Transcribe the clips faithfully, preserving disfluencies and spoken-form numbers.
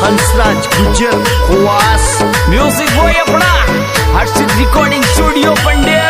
हंसराज गुजर खुआस music boy अपना हर्षित recording studio Pander.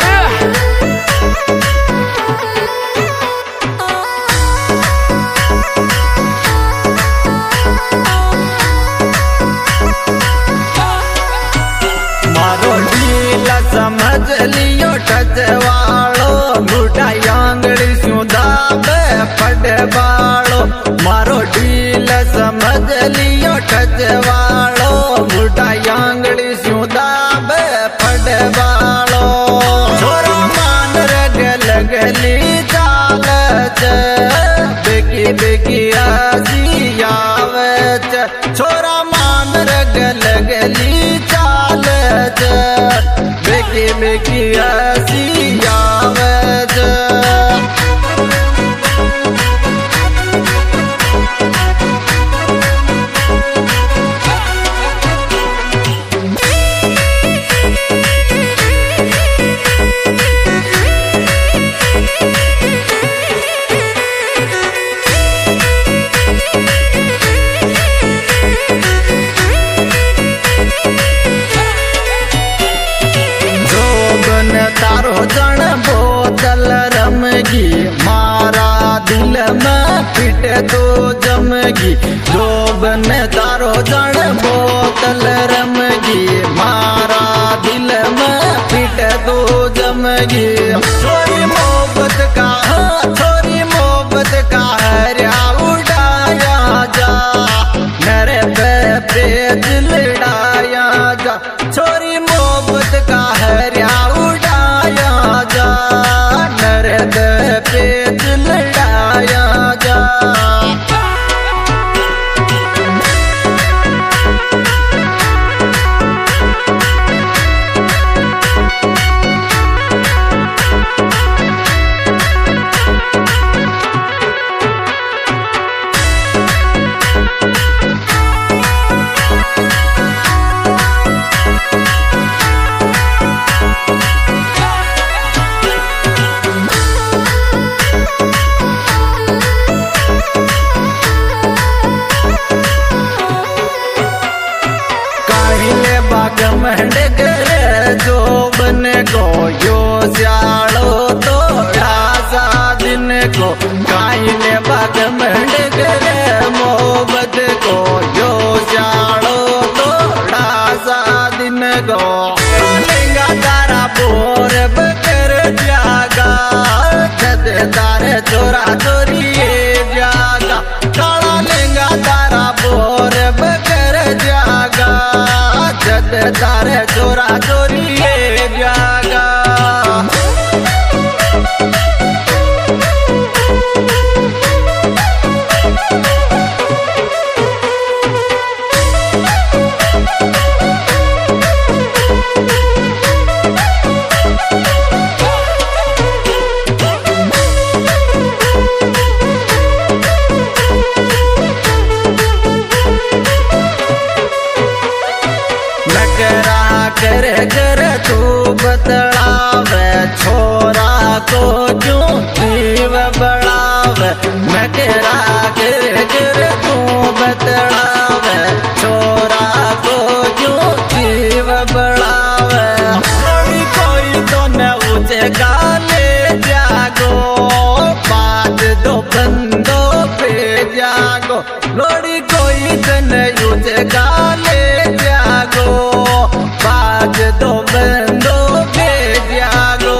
मारो ढील समझ लियो टचवाड़ो बूढ़ा आंगड़ी सुधा पड़े बाड़ो। मारो ढील समझ लियो टचवाड़ो बूढ़ा आंगड़ी सुधा पड़े बाड़ो। छोरो मान रग लगली चाल बेकी बेकी हसी आवे छोरा मान रग लगली चाल बेकी बेकी हसी आवे। तारो जन बोतल रमगी मारा दिल में फिट तो जमगी। जोबन तारो जन बोतल रमगी मारा दिल में फिट तो जमगी। छोरी मोहब्बत का छोरी मोहब्बत का हरिया उड़ाया जा नरे पे पेज लड़ाया जा। छोरी मोहब्बत का हरिया पेज लड़ाया जा। घमंड करे जो बन को यो स्यालो तोड़ा सा दिन को काइले घमंड करे मोहब्बत को यो स्यालो तोड़ा सा दिन को। लेंगा तारा बोर बकर जागा छद तारे चोरा चोरी जागा। काला लेंगा तारा बोर बकर जागा छद तारे चोरा चोरी जागा। कर कर तू बतलावे छोरा को क्यों जीव बढ़ावे। मैं करा कर कर तू बतलावे छोरा को क्यों जीव बढ़ावे। कोई कोई तो न उसे गाले जागो बात दो बंदो पे जागो। लोड़ी कोई तो न उसे गाले जागो बाज दो बंदो पे जागो।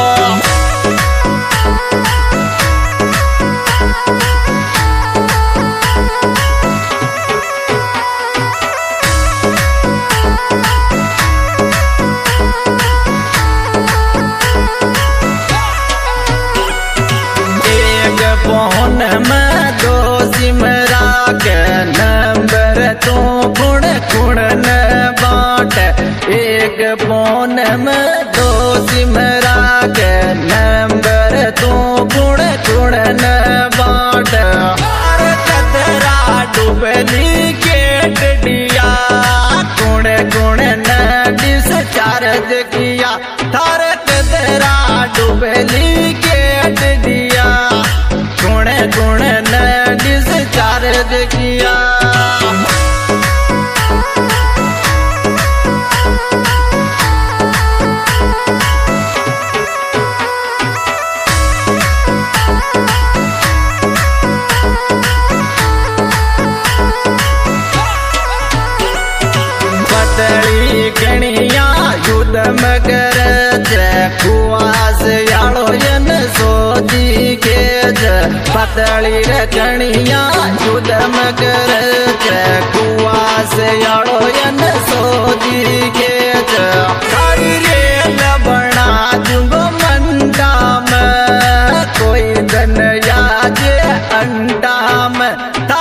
एक फोन में दो सिमरा के नंबर तो कुण कुण न बाट। एक फोन में दो सिमरा के नंबर तो कुण कुण न बाट। कतरा डुबली के डिया कुण कुण न डिस्चार्ज किया। थारे कतरा डुबली के डिया कुण कुण न डिस्चार्ज किया। पातली रे कणिया युद्ध में कर कुआ से अड़ो यन सोदी के थारी रेल बना दूंगो मंडा में कोई धन याजे अंडा में